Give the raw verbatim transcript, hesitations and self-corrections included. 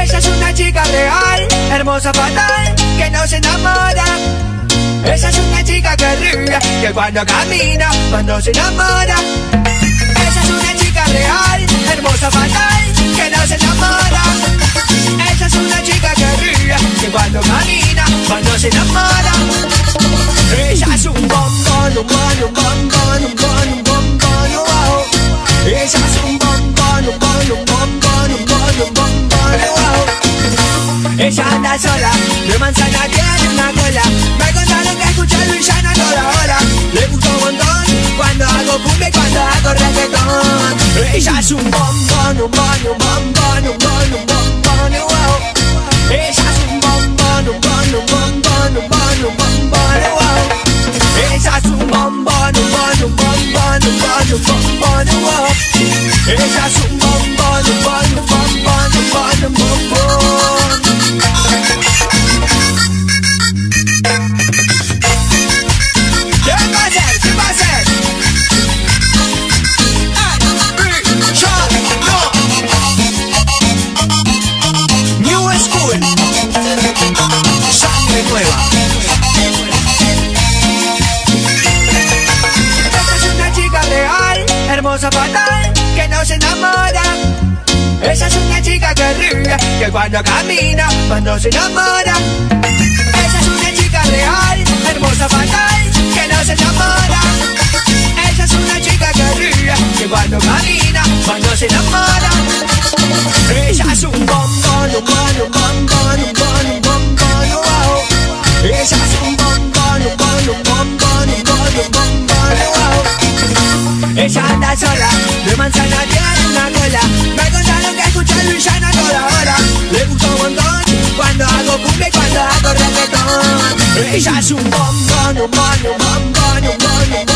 Ella es una chica real, hermosa, fatal, que no se enamora. Ella es una chica que ríe, que cuando camina, cuando se enamora. Ella es una chica real, hermosa, fatal, que no se enamora. Ella es una chica que ríe, que cuando camina, cuando se enamora. Ella es un bombón, un bombón, un bombón, un bombón, un bombón, wow. Ella es un bombón, un bombón, un bombón, un bombón, un bombón, wow. Ella anda sola, de manzana tiene una cola. Me contaron que escucha el villano a toda hora. Le gustó un montón cuando hago cumbia y cuando hago reggaetón. Ella es un bombón, un bombón, un bombón, un bombón, un bombón, wow. Ella es un bombón, un bombón, un bombón, un bombón, un bombón, wow. Ella es un bombón, un bombón, un bombón, un bombón, un bombón, wow. Ella es un bombón, un bombón, un bombón, un bombón, un bombón. ¿Qué va a hacer? ¿Qué va a hacer? New School. Sangre nueva. Esta es una chica real, hermosa, fatal, que no se enamora. Ella es una chica que ríe, que cuando camina, cuando se enamora. Ella es una chica real, hermosa, fatal, que no se enamora. Ella es una chica que ríe, que cuando camina, cuando se enamora. Ella es un bombón, un bombón, un bombón, un bombón, un bombón, wow. Ella es un bombón, un bombón, un bombón, un bombón, un bombón, wow. Ella anda sola, de manzana tiene una cola. Me contaron que escucha el villano a toda hora. Le gustó un montón cuando hago cumbia y cuando hago reggaetón. Ella es un bombón, un bombón, un bombón, un bombón, un